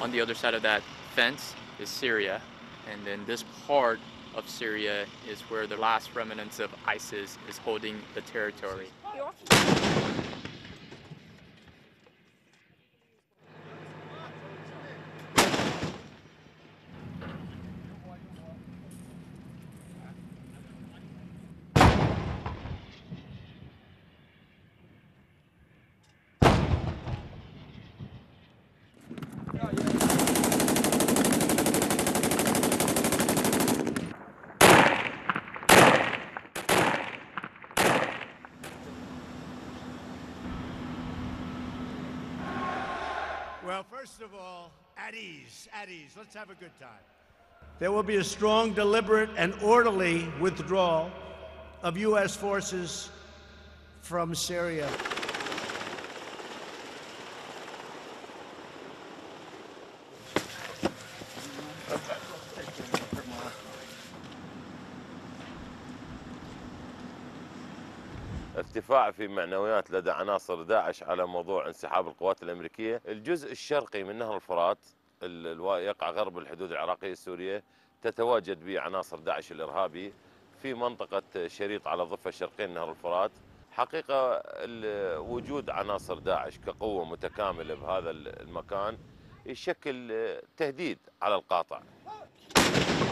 On the other side of that fence is Syria, and then this part of Syria is where the last remnants of ISIS is holding the territory. Well, first of all, at ease, at ease. Let's have a good time. There will be a strong, deliberate, and orderly withdrawal of U.S. forces from Syria. ارتفاع في معنويات لدى عناصر داعش على موضوع انسحاب القوات الأمريكية. الجزء الشرقي من نهر الفرات يقع غرب الحدود العراقية السورية، تتواجد به عناصر داعش الإرهابي في منطقة شريط على الضفة الشرقية من نهر الفرات. حقيقة وجود عناصر داعش كقوة متكاملة بهذا المكان يشكل تهديد على القاطع.